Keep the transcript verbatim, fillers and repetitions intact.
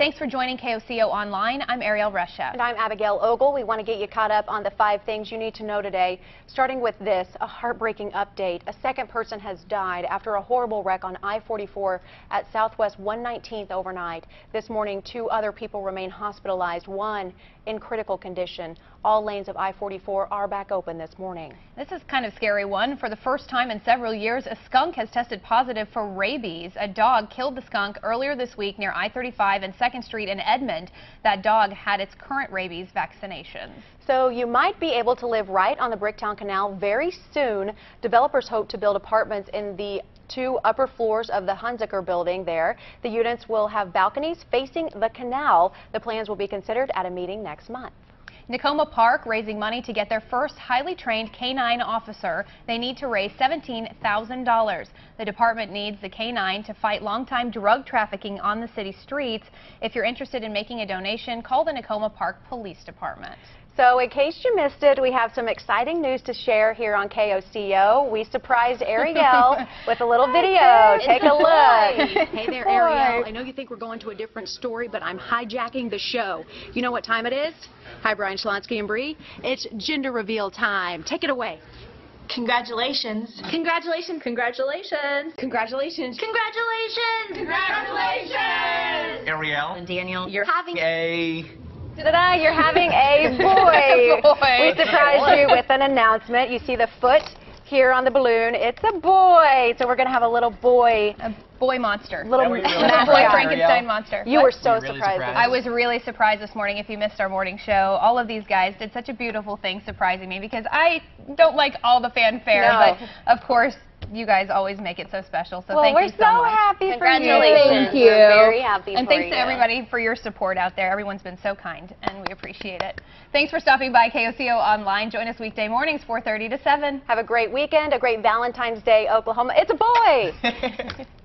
Thanks for joining K O C O Online. I'm Ariel Russia. And I'm Abigail Ogle. We want to get you caught up on the five things you need to know today. Starting with this, a heartbreaking update. A second person has died after a horrible wreck on I forty-four at Southwest one nineteenth overnight. This morning, two other people remain hospitalized, one in critical condition. All lanes of I forty-four are back open this morning. This is kind of a scary one. For the first time in several years, a skunk has tested positive for rabies. A dog killed the skunk earlier this week near I thirty-five and second street in Edmond. That dog had its current rabies vaccinations. So you might be able to live right on the Bricktown Canal very soon. Developers hope to build apartments in the two upper floors of the Hunziker building there. The units will have balconies facing the canal. The plans will be considered at a meeting next month. Nakoma Park raising money to get their first highly trained K nine officer. They need to raise seventeen thousand dollars. The department needs the K nine to fight longtime drug trafficking on the city streets. If you're interested in making a donation, call the Nakoma Park Police Department. So in case you missed it, we have some exciting news to share here on K O C O. We surprised Ariel with a little video. Take a look. Hey there, Ariel. I know you think we're going to a different story, but I'm hijacking the show. You know what time it is? Hi, Brian Shalonsky and Bree. It's gender reveal time. Take it away. Congratulations. Congratulations. Congratulations. Congratulations. Congratulations. Congratulations. Ariel And Daniel, You're having a Ta-da, you're having a boy. boy. We surprised you with an announcement. You see the foot here on the balloon. It's a boy. So we're going to have a little boy. A boy monster. Little really mascot. boy Frankenstein monster. You What? were so Were you really surprised. surprised? I was really surprised this morning. If you missed our morning show, all of these guys did such a beautiful thing surprising me because I don't like all the fanfare, No. but of course you guys always make it so special. So Well, thank we're you so, so much. happy for you. Congratulations. Thank you. We're very happy And for thanks you. to everybody for your support out there. Everyone's been so kind, and we appreciate it. Thanks for stopping by K O C O Online. Join us weekday mornings, four thirty to seven. Have a great weekend, a great Valentine's Day, Oklahoma. It's a boy.